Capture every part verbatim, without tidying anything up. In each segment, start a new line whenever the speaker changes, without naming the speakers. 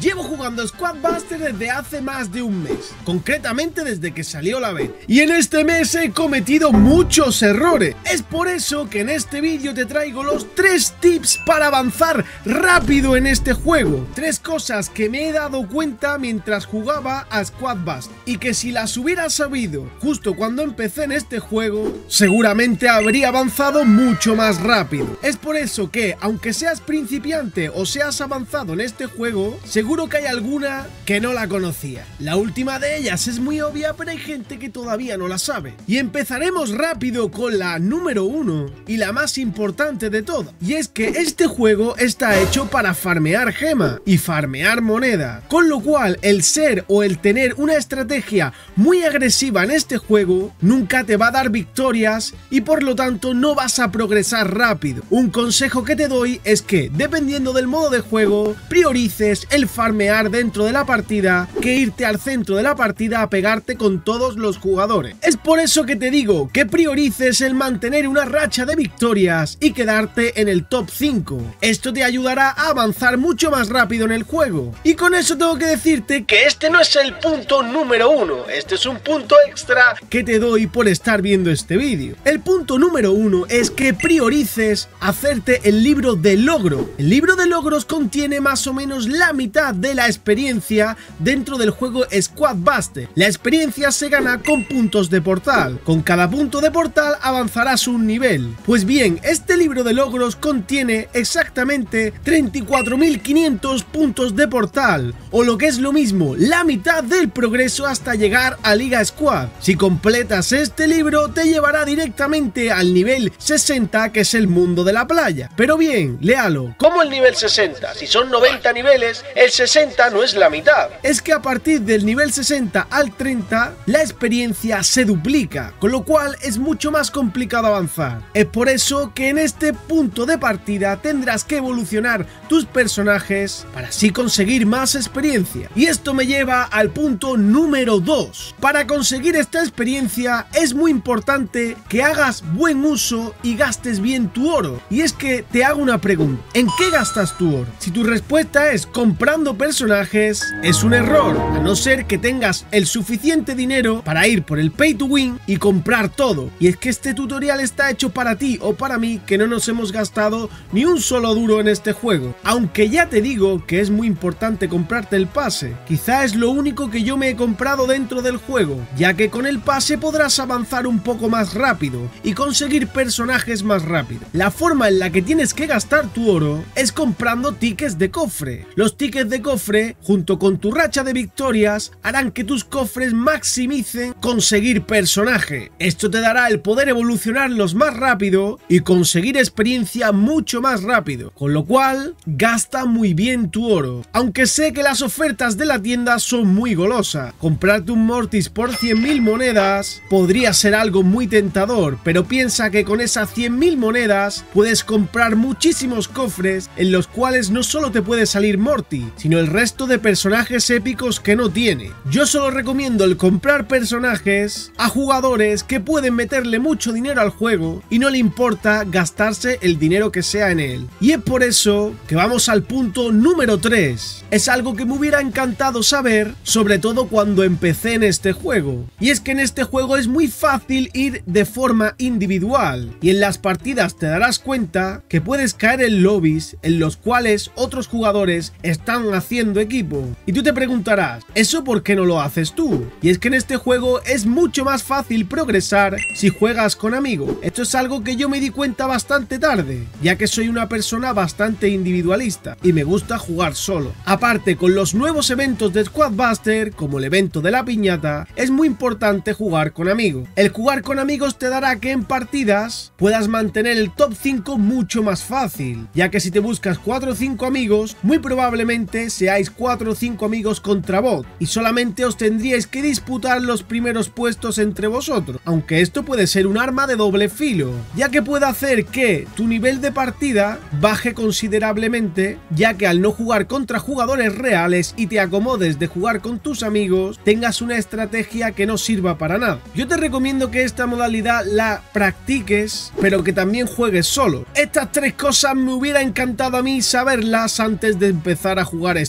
Llevo jugando Squad Buster desde hace más de un mes, concretamente desde que salió la beta, y en este mes he cometido muchos errores. Es por eso que en este vídeo te traigo los tres tips para avanzar rápido en este juego. Tres cosas que me he dado cuenta mientras jugaba a Squad Buster y que si las hubiera sabido justo cuando empecé en este juego, seguramente habría avanzado mucho más rápido. Es por eso que, aunque seas principiante o seas avanzado en este juego, seguro que hay alguna que no la conocía. La última de ellas es muy obvia, pero hay gente que todavía no la sabe. Y empezaremos rápido con la número uno y la más importante de todas. Y es que este juego está hecho para farmear gema y farmear moneda. Con lo cual, el ser o el tener una estrategia muy agresiva en este juego nunca te va a dar victorias y por lo tanto no vas a progresar rápido. Un consejo que te doy es que, dependiendo del modo de juego, priorices el farmear dentro de la partida que irte al centro de la partida a pegarte con todos los jugadores. Es por eso que te digo que priorices el mantener una racha de victorias y quedarte en el top cinco. Esto te ayudará a avanzar mucho más rápido en el juego. Y con eso tengo que decirte que este no es el punto número uno, este es un punto extra que te doy por estar viendo este vídeo. El punto número uno es que priorices hacerte el libro de logro. El libro de logros contiene más o menos la mitad de la experiencia dentro del juego Squad Buster. La experiencia se gana con puntos de portal. Con cada punto de portal avanzarás un nivel. Pues bien, este libro de logros contiene exactamente treinta y cuatro mil quinientos puntos de portal, o lo que es lo mismo, la mitad del progreso hasta llegar a Liga Squad. Si completas este libro te llevará directamente al nivel sesenta, que es el mundo de la playa. Pero bien, léalo. ¿Cómo el nivel sesenta? Si son noventa niveles, el sesenta no es la mitad. Es que a partir del nivel sesenta al treinta, la experiencia se duplica, con lo cual es mucho más complicado avanzar. Es por eso que en este punto de partida tendrás que evolucionar tus personajes para así conseguir más experiencia. Y esto me lleva al punto número dos. Para conseguir esta experiencia es muy importante que hagas buen uso y gastes bien tu oro. Y es que te hago una pregunta: ¿en qué gastas tu oro? Si tu respuesta es comprando personajes, es un error, a no ser que tengas el suficiente dinero para ir por el pay to win y comprar todo. Y es que este tutorial está hecho para ti o para mí, que no nos hemos gastado ni un solo duro en este juego. Aunque ya te digo que es muy importante comprarte el pase. Quizá es lo único que yo me he comprado dentro del juego, ya que con el pase podrás avanzar un poco más rápido y conseguir personajes más rápido. La forma en la que tienes que gastar tu oro es comprando tickets de cofre. Los tickets de cofre, junto con tu racha de victorias, harán que tus cofres maximicen conseguir personaje. Esto te dará el poder evolucionarlos más rápido y conseguir experiencia mucho más rápido, con lo cual gasta muy bien tu oro. Aunque sé que las ofertas de la tienda son muy golosas, comprarte un Mortis por cien mil monedas podría ser algo muy tentador, pero piensa que con esas cien mil monedas puedes comprar muchísimos cofres en los cuales no solo te puede salir Morty, sino el resto de personajes épicos que no tiene. Yo solo recomiendo el comprar personajes a jugadores que pueden meterle mucho dinero al juego y no le importa gastarse el dinero que sea en él. Y es por eso que vamos al punto número tres. Es algo que me hubiera encantado saber, sobre todo cuando empecé en este juego. Y es que en este juego es muy fácil ir de forma individual, y en las partidas te darás cuenta que puedes caer en lobbies en los cuales otros jugadores están haciendo equipo. Y tú te preguntarás, ¿eso por qué no lo haces tú? Y es que en este juego es mucho más fácil progresar si juegas con amigos. Esto es algo que yo me di cuenta bastante tarde, ya que soy una persona bastante individualista y me gusta jugar solo. Aparte, con los nuevos eventos de Squad Buster, como el evento de la piñata, es muy importante jugar con amigos. El jugar con amigos te dará que en partidas puedas mantener el top cinco mucho más fácil, ya que si te buscas cuatro o cinco amigos, muy probablemente seáis cuatro o cinco amigos contra bot, y solamente os tendríais que disputar los primeros puestos entre vosotros, aunque esto puede ser un arma de doble filo, ya que puede hacer que tu nivel de partida baje considerablemente, ya que al no jugar contra jugadores reales y te acomodes de jugar con tus amigos, tengas una estrategia que no sirva para nada. Yo te recomiendo que esta modalidad la practiques, pero que también juegues solo. Estas tres cosas me hubiera encantado a mí saberlas antes de empezar a jugar este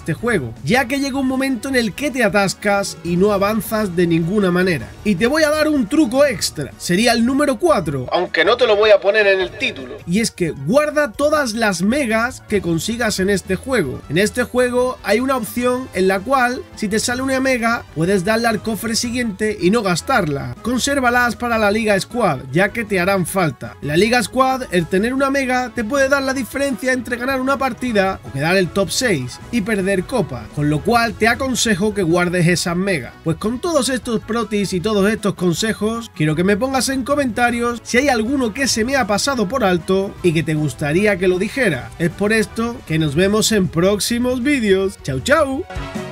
este juego, ya que llega un momento en el que te atascas y no avanzas de ninguna manera. Y te voy a dar un truco extra, sería el número cuatro, aunque no te lo voy a poner en el título. Y es que guarda todas las megas que consigas en este juego. En este juego hay una opción en la cual, si te sale una mega, puedes darle al cofre siguiente y no gastarla. Consérvalas para la Liga Squad, ya que te harán falta. En la Liga Squad, el tener una mega te puede dar la diferencia entre ganar una partida o quedar el top seis y perder copa, con lo cual te aconsejo que guardes esas megas. Pues con todos estos protis y todos estos consejos, quiero que me pongas en comentarios si hay alguno que se me ha pasado por alto y que te gustaría que lo dijera. Es por esto que nos vemos en próximos vídeos. Chau chau.